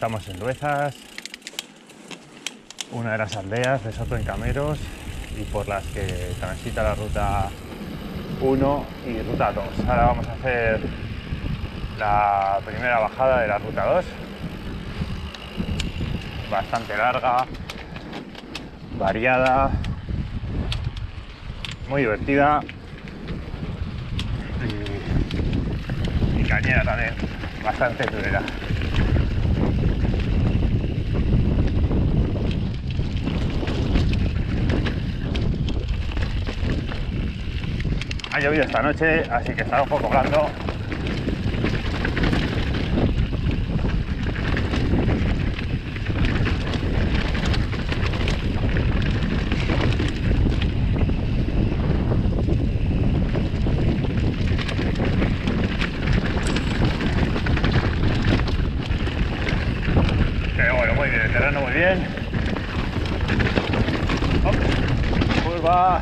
Estamos en Luezas, una de las aldeas de Soto en Cameros y por las que transita la ruta 1 y ruta 2. Ahora vamos a hacer la primera bajada de la ruta 2, bastante larga, variada, muy divertida y cañera también, bastante durera. Ha llovido esta noche, así que estará un poco blando. Pero bueno, muy bien, el terreno muy bien. Hop, curva.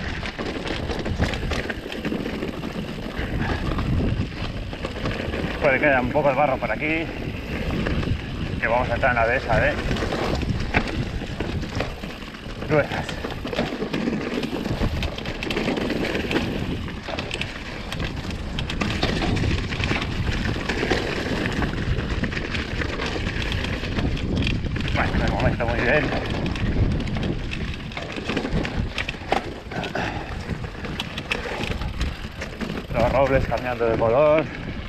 Puede que haya un poco de barro por aquí, que vamos a entrar en la dehesa de Luezas. Bueno, de momento muy bien. Los robles cambiando de color.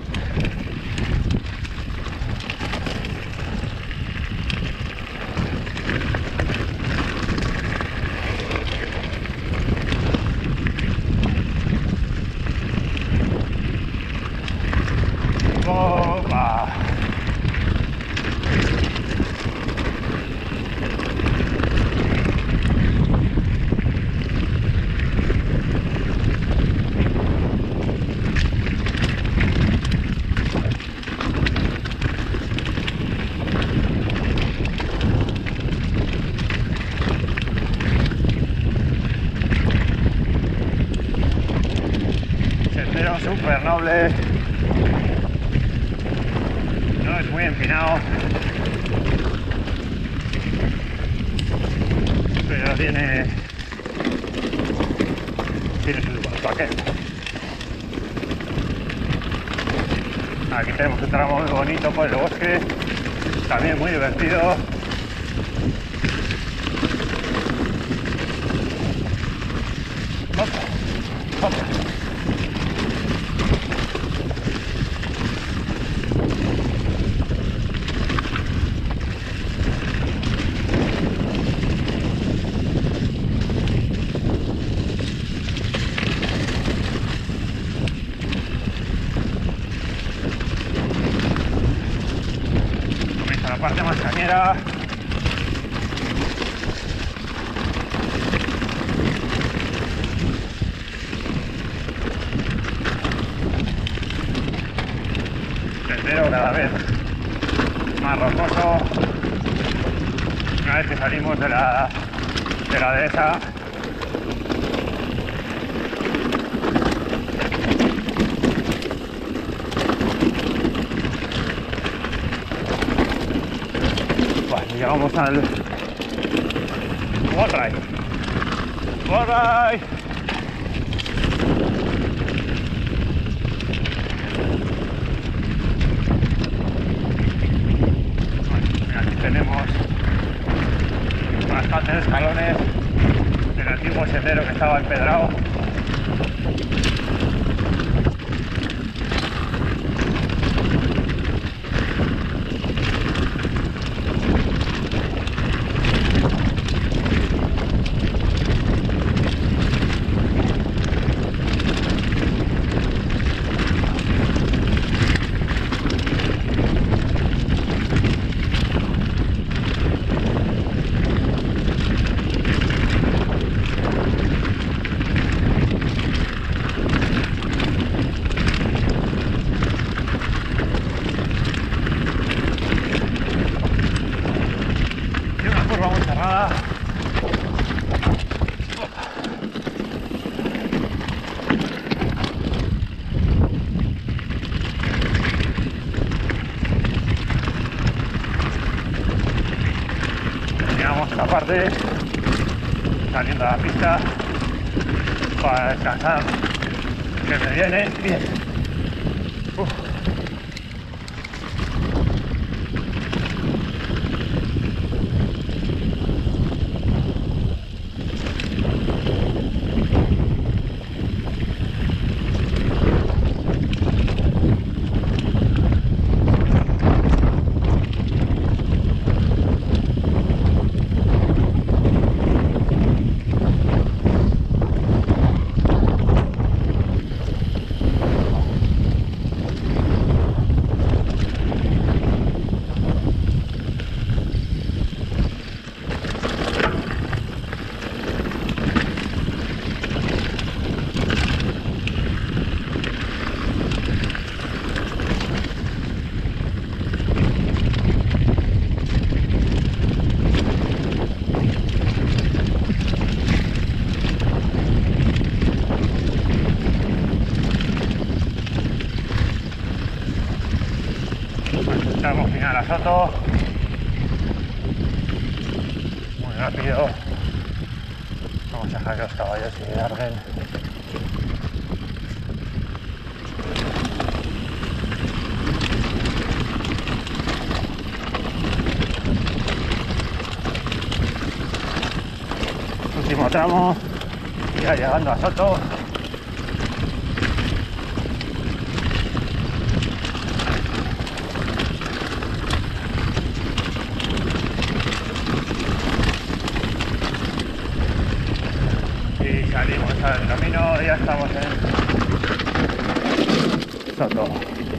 ¡Opa! Sendero súper noble. No es muy empinado, pero tiene su aquel. Aquí tenemos un tramo muy bonito por el bosque, también muy divertido. Hop, hop. Comienza la parte más cañera. Sendero cada vez más rocoso. Una vez que salimos de la dehesa, bueno, llegamos al Wallride. Wallride. Aquí tenemos bastantes escalones del antiguo sendero que estaba empedrado. tarde, saliendo a la pista para descansar, que me viene bien. Uf. Estamos final a Soto, muy rápido. Vamos a dejar que los caballos se larguen. Último tramo, ya llegando a Soto. Salimos al camino, ya estamos en Soto.